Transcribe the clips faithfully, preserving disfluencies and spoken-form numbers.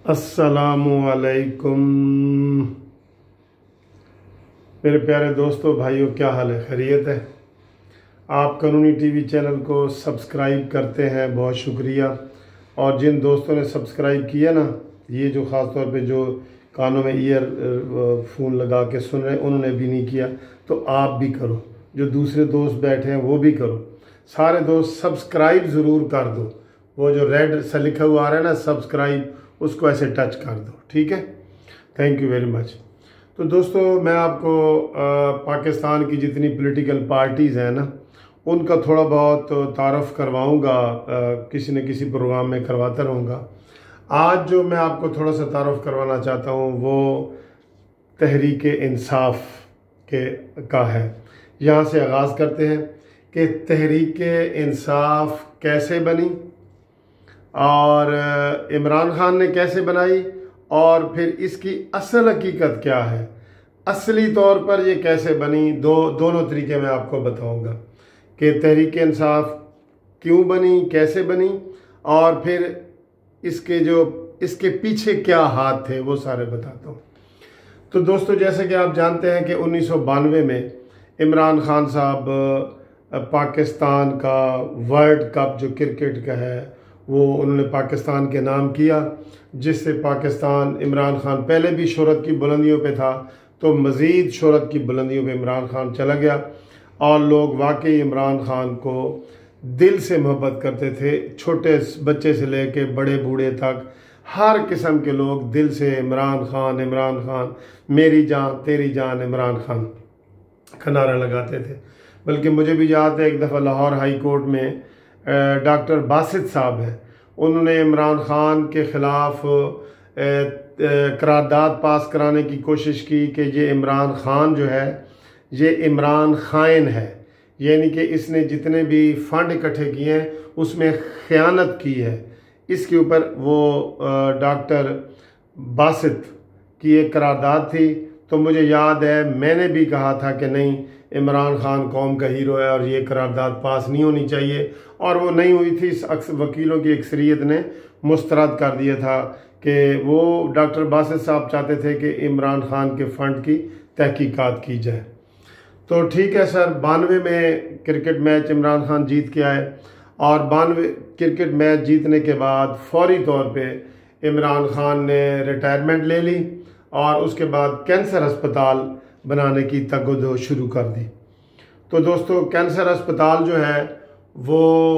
अस्सलामुअलैकुम मेरे प्यारे दोस्तों, भाइयों, क्या हाल है? खैरियत है? आप कानूनी टीवी चैनल को सब्सक्राइब करते हैं, बहुत शुक्रिया। और जिन दोस्तों ने सब्सक्राइब किया ना, ये जो ख़ास तौर पे जो कानों में ईयर फ़ोन लगा के सुन रहे हैं, उन्होंने भी नहीं किया तो आप भी करो। जो दूसरे दोस्त बैठे हैं वो भी करो। सारे दोस्त सब्सक्राइब ज़रूर कर दो। वो जो रेड सा लिखा हुआ आ रहा है ना, सब्सक्राइब, उसको ऐसे टच कर दो, ठीक है? Thank you very much. तो दोस्तों, मैं आपको आ, पाकिस्तान की जितनी पॉलिटिकल पार्टीज़ हैं ना, उनका थोड़ा बहुत तारफ़ करवाऊंगा, किसी न किसी प्रोग्राम में करवाता रहूँगा। आज जो मैं आपको थोड़ा सा तारफ़ करवाना चाहता हूँ वो तहरीक इंसाफ के का है। यहाँ से आगाज़ करते हैं कि तहरीक इंसाफ कैसे बनी और इमरान खान ने कैसे बनाई, और फिर इसकी असल हकीकत क्या है, असली तौर पर ये कैसे बनी। दो दोनों तरीके मैं आपको बताऊंगा कि तहरीक इंसाफ क्यों बनी, कैसे बनी, और फिर इसके जो इसके पीछे क्या हाथ थे वो सारे बताता हूँ। तो दोस्तों, जैसे कि आप जानते हैं कि उन्नीस सौ बानवे में इमरान खान साहब पाकिस्तान का वर्ल्ड कप जो क्रिकेट का है वो उन्होंने पाकिस्तान के नाम किया, जिससे पाकिस्तान, इमरान खान पहले भी शोहरत की बुलंदियों पे था तो मज़ीद शोहरत की बुलंदियों पे इमरान खान चला गया, और लोग वाकई इमरान खान को दिल से मोहब्बत करते थे। छोटे बच्चे से लेके बड़े बूढ़े तक हर किस्म के लोग दिल से इमरान खान इमरान खान मेरी जान तेरी जान इमरान खान का नारा लगाते थे। बल्कि मुझे भी याद है, एक दफ़ा लाहौर हाई कोर्ट में डॉक्टर बासित साहब हैं, उन्होंने इमरान खान के ख़िलाफ़ करारदाद पास कराने की कोशिश की कि ये इमरान खान जो है ये इमरान खाइन है, यानी कि इसने जितने भी फ़ंड इकट्ठे किए हैं उसमें ख़यानत की है। इसके ऊपर वो डॉक्टर बासित की एक करारदाद थी। तो मुझे याद है मैंने भी कहा था कि नहीं, इमरान खान कौम का हीरो है और ये करारदाद पास नहीं होनी चाहिए, और वो नहीं हुई थी। इस वकीलों की अक्सरियत ने मुस्तरद कर दिया था कि वो डॉक्टर बासित साहब चाहते थे कि इमरान खान के फ़ंड की तहकीकात की जाए। तो ठीक है सर, बानवे में क्रिकेट मैच इमरान खान जीत के आए, और बानवे क्रिकेट मैच जीतने के बाद फौरी तौर पे इमरान खान ने रिटायरमेंट ले ली और उसके बाद कैंसर अस्पताल बनाने की तगदो शुरू कर दी। तो दोस्तों, कैंसर अस्पताल जो है वो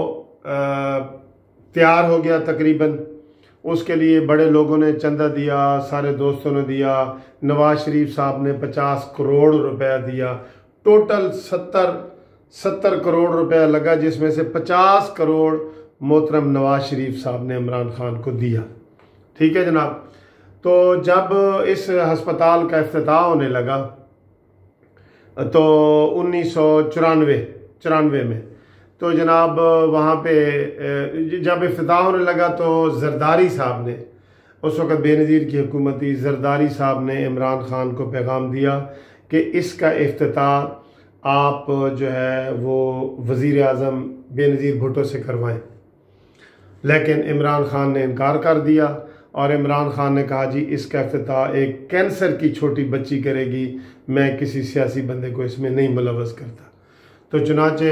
तैयार हो गया तकरीबन। उसके लिए बड़े लोगों ने चंदा दिया, सारे दोस्तों ने दिया। नवाज शरीफ साहब ने पचास करोड़ रुपया दिया। टोटल सत्तर सत्तर करोड़ रुपया लगा, जिसमें से पचास करोड़ मोहतरम नवाज शरीफ साहब ने इमरान खान को दिया। ठीक है जनाब। तो जब इस हस्पताल का इफ्तिताह होने लगा तो उन्नीस सौ चौरानवे चौरानवे में, तो जनाब वहाँ पे जब इफ्तिताह होने लगा तो जरदारी साहब ने, उस वक़्त बेनज़ीर की हुकूमत थी, जरदारी साहब ने इमरान खान को पैगाम दिया कि इसका इफ्तिताह आप जो है वो वज़ीर आज़म बेनज़ीर भुट्टो से करवाएं। लेकिन इमरान खान ने इनकार कर दिया, और इमरान खान ने कहा जी इसका इफ्तिताह एक कैंसर की छोटी बच्ची करेगी, मैं किसी सियासी बंदे को इसमें नहीं मुलव्वस करता। तो चुनाचे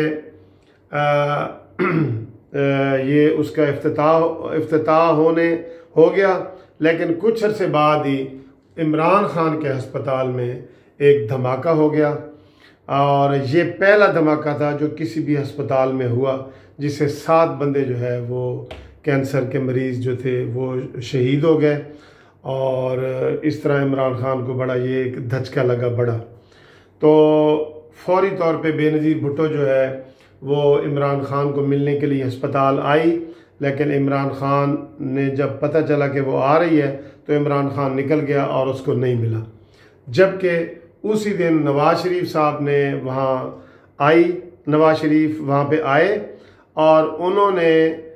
ये उसका इफ्तिताह इफ्तिताह होने हो गया। लेकिन कुछ अर्से बाद ही इमरान खान के अस्पताल में एक धमाका हो गया, और ये पहला धमाका था जो किसी भी अस्पताल में हुआ, जिससे सात बंदे जो है वो कैंसर के मरीज़ जो थे वो शहीद हो गए। और इस तरह इमरान खान को बड़ा ये एक धचका लगा बड़ा। तो फौरी तौर पे बेनज़ीर भुट्टो जो है वो इमरान खान को मिलने के लिए अस्पताल आई, लेकिन इमरान खान ने जब पता चला कि वो आ रही है तो इमरान खान निकल गया और उसको नहीं मिला। जबकि उसी दिन नवाज शरीफ साहब ने वहाँ आई नवाज शरीफ वहाँ पे आए और उन्होंने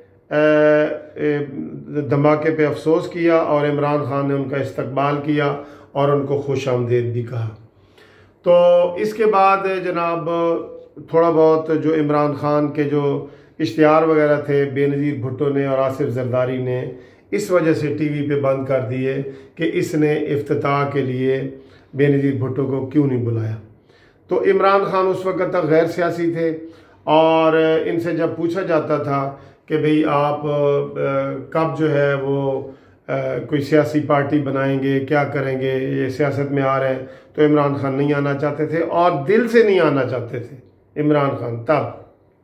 धमाके पे अफसोस किया, और इमरान खान ने उनका इस्तकबाल किया और उनको खुश आमदीद भी कहा। तो इसके बाद जनाब थोड़ा बहुत जो इमरान खान के जो इश्तिहार वगैरह थे बेनज़ीर भुट्टो ने और आसिफ जरदारी ने इस वजह से टीवी पे बंद कर दिए कि इसने इफ्तिताह के लिए बेनज़ीर भुट्टो को क्यों नहीं बुलाया। तो इमरान खान उस वक़्त तक गैर सियासी थे और इनसे जब पूछा जाता था कि भाई आप कब जो है वो आ, कोई सियासी पार्टी बनाएंगे, क्या करेंगे, ये सियासत में आ रहे हैं, तो इमरान खान नहीं आना चाहते थे और दिल से नहीं आना चाहते थे इमरान खान तब।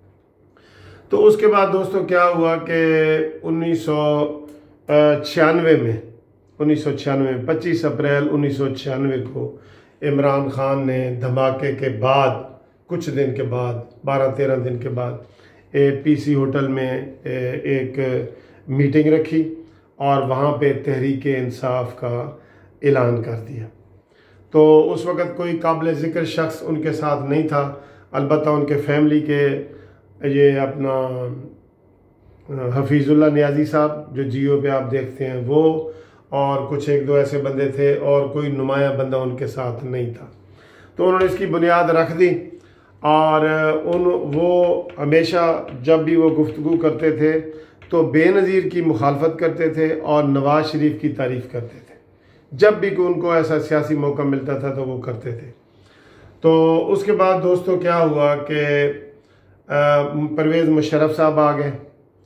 तो उसके बाद दोस्तों क्या हुआ कि उन्नीस सौ छियानवे में उन्नीस सौ छियानवे में पच्चीस अप्रैल उन्नीस सौ छियानवे को इमरान खान ने धमाके के बाद कुछ दिन के बाद बारह तेरह दिन के बाद ए पीसी होटल में एक मीटिंग रखी और वहाँ पे तहरीक इंसाफ का ऐलान कर दिया। तो उस वक़्त कोई काबिल ज़िक्र शख्स उनके साथ नहीं था, अलबत्ता उनके फैमिली के ये अपना हफीज़ुल्लाह नियाज़ी साहब जो जियो पे आप देखते हैं वो, और कुछ एक दो ऐसे बंदे थे और कोई नुमाया बंदा उनके साथ नहीं था। तो उन्होंने इसकी बुनियाद रख दी और उन वो हमेशा जब भी वो गुफ्तगू करते थे तो बेनज़ीर की मुखालफत करते थे और नवाज़ शरीफ की तारीफ़ करते थे। जब भी उनको ऐसा सियासी मौका मिलता था तो वो करते थे। तो उसके बाद दोस्तों क्या हुआ कि परवेज़ मुशर्रफ साहब आ गए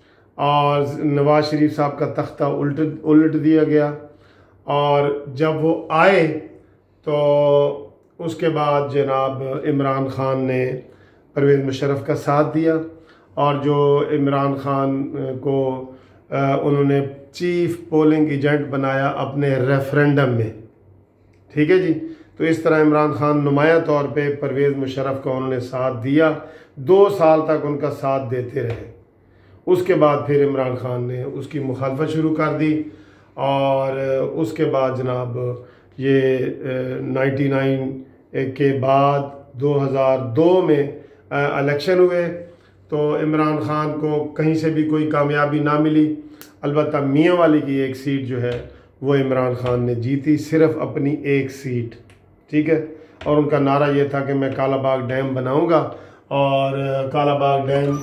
और नवाज़ शरीफ साहब का तख्ता उल्ट उल्ट दिया गया। और जब वो आए तो उसके बाद जनाब इमरान खान ने परवेज़ मुशर्रफ का साथ दिया और जो इमरान खान को उन्होंने चीफ पोलिंग एजेंट बनाया अपने रेफरेंडम में। ठीक है जी। तो इस तरह इमरान खान नुमाया तौर पे परवेज़ मुशर्रफ का उन्होंने साथ दिया, दो साल तक उनका साथ देते रहे। उसके बाद फिर इमरान खान ने उसकी मुखालफत शुरू कर दी और उसके बाद जनाब ये नाइन्टी नाइन के बाद दो हज़ार दो में इलेक्शन हुए तो इमरान खान को कहीं से भी कोई कामयाबी ना मिली, अलबत्ता मियाँ वाली की एक सीट जो है वो इमरान खान ने जीती, सिर्फ अपनी एक सीट। ठीक है। और उनका नारा ये था कि मैं कालाबाग डैम बनाऊंगा और कालाबाग डैम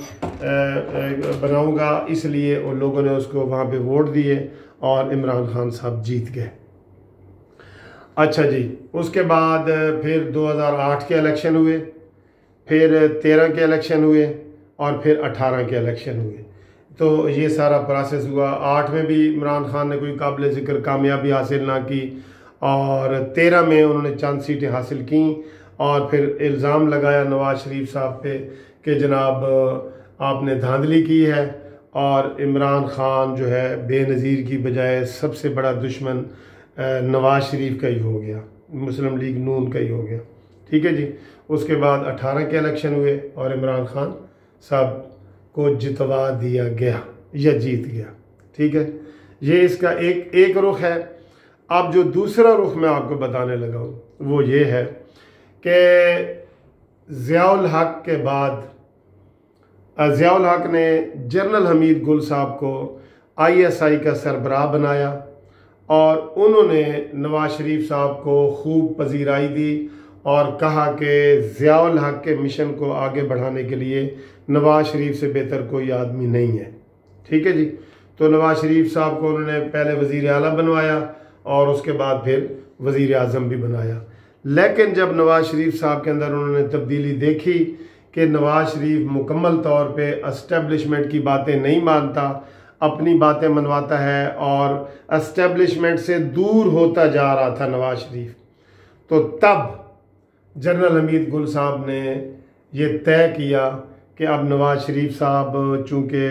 बनाऊंगा, इसलिए उन लोगों ने उसको वहाँ पे वोट दिए और इमरान खान साहब जीत गए। अच्छा जी। उसके बाद फिर दो हज़ार आठ के इलेक्शन हुए, फिर तेरह के इलेक्शन हुए और फिर अठारह के इलेक्शन हुए। तो ये सारा प्रोसेस हुआ। आठ में भी इमरान खान ने कोई काबिल ज़िक्र कामयाबी हासिल ना की और तेरह में उन्होंने चंद सीटें हासिल की और फिर इल्ज़ाम लगाया नवाज़ शरीफ साहब पे कि जनाब आपने धांधली की है और इमरान खान जो है बेनज़ीर की बजाय सबसे बड़ा दुश्मन नवाज़ शरीफ का ही हो गया, मुस्लिम लीग नून का ही हो गया। ठीक है जी। उसके बाद अठारह के इलेक्शन हुए और इमरान खान साहब को जितवा दिया गया या जीत गया। ठीक है। ये इसका एक एक रुख है। अब जो दूसरा रुख मैं आपको बताने लगा हूँ वो ये है कि ज़ियाउल हक के बाद ज़ियाउल हक ने जनरल हमीद गुल साहब को आई एस आई का सरबराह बनाया और उन्होंने नवाज़ शरीफ साहब को खूब पजीराई दी और कहा कि ज़ियाउल हक के मिशन को आगे बढ़ाने के लिए नवाज़ शरीफ से बेहतर कोई आदमी नहीं है। ठीक है जी। तो नवाज़ शरीफ साहब को उन्होंने पहले वज़ीर आला बनवाया और उसके बाद फिर वज़ीर आज़म भी बनाया। लेकिन जब नवाज़ शरीफ साहब के अंदर उन्होंने तब्दीली देखी कि नवाज़ शरीफ मुकम्मल तौर पे एस्टेब्लिशमेंट की बातें नहीं मानता, अपनी बातें मनवाता है और एस्टेब्लिशमेंट से दूर होता जा रहा था नवाज़ शरीफ, तो तब जनरल हमीद गुल साहब ने ये तय किया कि अब नवाज़ शरीफ साहब चूँकि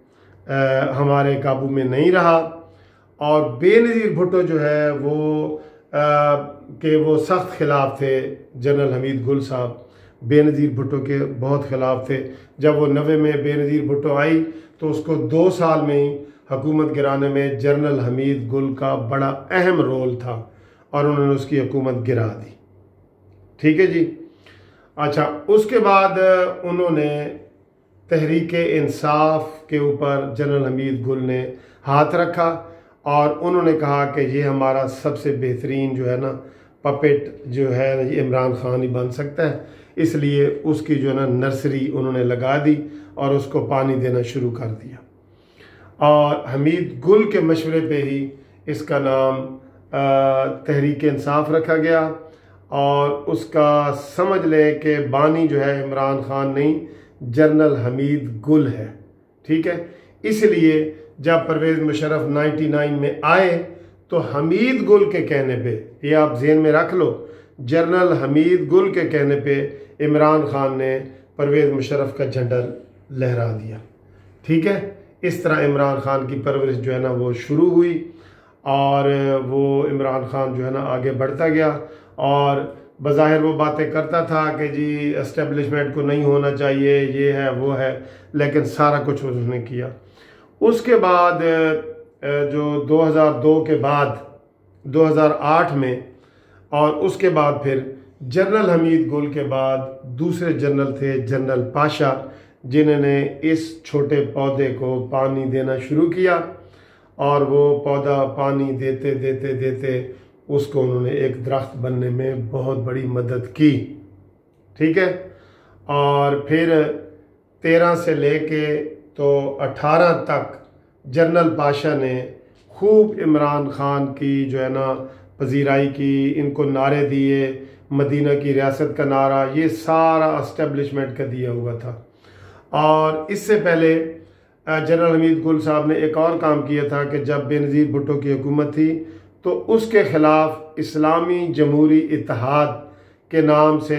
हमारे काबू में नहीं रहा और बेनज़ीर भुट्टो जो है वो आ, के वो सख्त खिलाफ थे। जनरल हमीद गुल साहब बेनज़ीर भुट्टो के बहुत ख़िलाफ़ थे। जब वो नवे में बेनज़ीर भुट्टो आई तो उसको दो साल में ही हुकूमत गिराने में जनरल हमीद गुल का बड़ा अहम रोल था और उन्होंने उसकी हुकूमत गिरा दी। ठीक है जी। अच्छा, उसके बाद उन्होंने तहरीक इंसाफ के ऊपर जनरल हमीद गुल ने हाथ रखा और उन्होंने कहा कि ये हमारा सबसे बेहतरीन जो है ना पपेट जो है ये इमरान खान ही बन सकता है, इसलिए उसकी जो है ना नर्सरी उन्होंने लगा दी और उसको पानी देना शुरू कर दिया। और हमीद गुल के मशवरे पे ही इसका नाम तहरीक इंसाफ रखा गया। और उसका समझ लें कि बानी जो है इमरान खान नहीं, जनरल हमीद गुल है। ठीक है, इसलिए जब परवेज़ मुशर्रफ निन्यानवे में आए तो हमीद गुल के कहने पे, ये आप ज़हन में रख लो, जनरल हमीद गुल के कहने पे इमरान खान ने परवेज़ मुशर्रफ का झंडा लहरा दिया। ठीक है, इस तरह इमरान खान की परवरिश जो है ना वो शुरू हुई और वो इमरान खान जो है ना आगे बढ़ता गया और बज़ाहिर वो बातें करता था कि जी एस्टेब्लिशमेंट को नहीं होना चाहिए, ये है वो है, लेकिन सारा कुछ उसने किया। उसके बाद जो दो हज़ार दो के बाद दो हज़ार आठ में और उसके बाद फिर जनरल हमीद गुल के बाद दूसरे जनरल थे जनरल पाशा, जिन्होंने इस छोटे पौधे को पानी देना शुरू किया और वो पौधा पानी देते देते देते उसको उन्होंने एक दरख्त बनने में बहुत बड़ी मदद की। ठीक है, और फिर तेरह से लेके तो अठारह तक जनरल पाशा ने खूब इमरान खान की जो है ना पजीराई की, इनको नारे दिए, मदीना की रियासत का नारा, ये सारा एस्टेब्लिशमेंट का दिया हुआ था। और इससे पहले जनरल हमीद गुल साहब ने एक और काम किया था कि जब बेनज़ीर भुट्टो की हुकूमत थी तो उसके ख़िलाफ़ इस्लामी जमहूरी इत्तेहाद के नाम से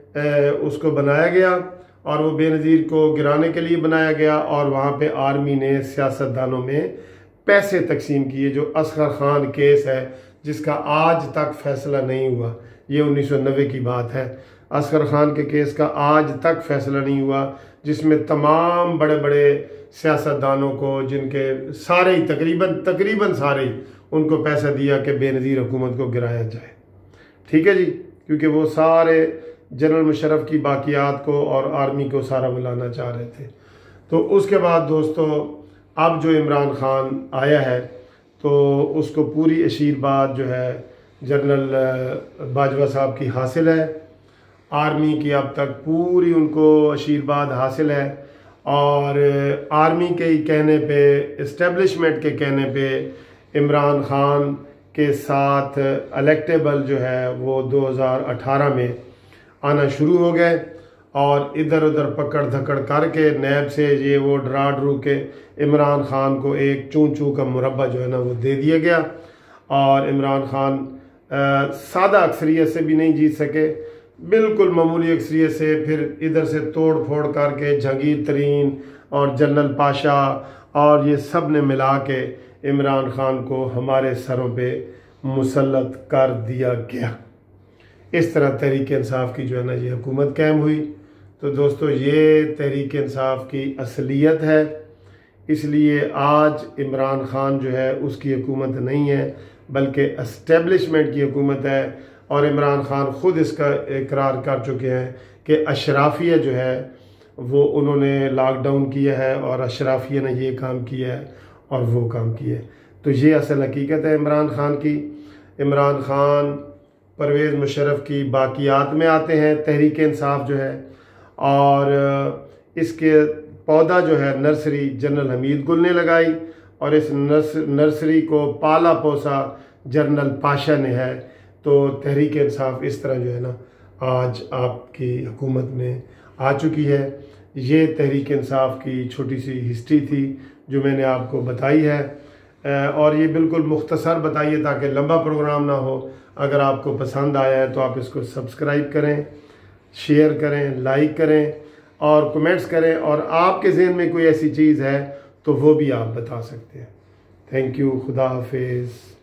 उसको बनाया गया और वो बेनज़ीर को गिराने के लिए बनाया गया। और वहाँ पे आर्मी ने सियासतदानों में पैसे तकसीम किए। जो असगर खान केस है जिसका आज तक फैसला नहीं हुआ, ये उन्नीस सौ नब्बे की बात है, असगर खान के केस का आज तक फैसला नहीं हुआ, जिसमें तमाम बड़े बड़े सियासतदानों को, जिनके सारे ही तकरीबन तकरीबन सारे ही उनको पैसा दिया कि बेनज़ीर हुकूमत को गिराया जाए। ठीक है जी, क्योंकि वो सारे जनरल मुशर्रफ की बाकियात को और आर्मी को सारा बुलाना चाह रहे थे। तो उसके बाद दोस्तों अब जो इमरान खान आया है तो उसको पूरी आशीर्वाद जो है जनरल बाजवा साहब की हासिल है, आर्मी की अब तक पूरी उनको आशीर्वाद हासिल है। और आर्मी के ही कहने पे, इस्टेब्लिशमेंट के कहने पे इमरान खान के साथ इलेक्टेबल जो है वो दो हज़ार अठारह में आना शुरू हो गए और इधर उधर पकड़ धकड़ करके नैब से ये वो डरा डरू के इमरान खान को एक चूं चूं का मुरब्बा जो है ना वो दे दिया गया। और इमरान खान आ, सादा अक्सरियत से भी नहीं जीत सके, बिल्कुल मामूली अक्सरियत से फिर इधर से तोड़ फोड़ करके जहांगीर तरीन और जनरल पाशा और ये सब ने मिला के इमरान खान को हमारे सरों पे मुसल्लत कर दिया गया। इस तरह तहरीक इंसाफ की जो है ना ये हुकूमत कायम हुई। तो दोस्तों ये तहरीक इंसाफ की असलियत है, इसलिए आज इमरान खान जो है उसकी हुकूमत नहीं है बल्कि एस्टेब्लिशमेंट की हुकूमत है। और इमरान खान ख़ुद इसका इकरार कर चुके हैं कि अशराफिया जो है वो उन्होंने लॉकडाउन किया है और अशराफिया ने ये काम किया है और वो काम किया है। तो ये असल हकीकत है इमरान खान की। इमरान खान परवेज़ मुशर्रफ की बाकियात में आते हैं तहरीक इंसाफ जो है, और इसके पौधा जो है नर्सरी जनरल हमीद गुल ने लगाई और इस नर्स नर्सरी को पाला पोसा जनरल पाशा ने है। तो तहरीक इंसाफ इस तरह जो है ना आज आपकी हुकूमत में आ चुकी है। ये तहरीक इंसाफ की छोटी सी हिस्ट्री थी जो मैंने आपको बताई है और ये बिल्कुल मुख्तसर बताई है ताकि लंबा प्रोग्राम ना हो। अगर आपको पसंद आया है तो आप इसको सब्सक्राइब करें, शेयर करें, लाइक करें और कमेंट्स करें, और आपके ज़हन में कोई ऐसी चीज़ है तो वो भी आप बता सकते हैं। थैंक यू, खुदा हाफिज़।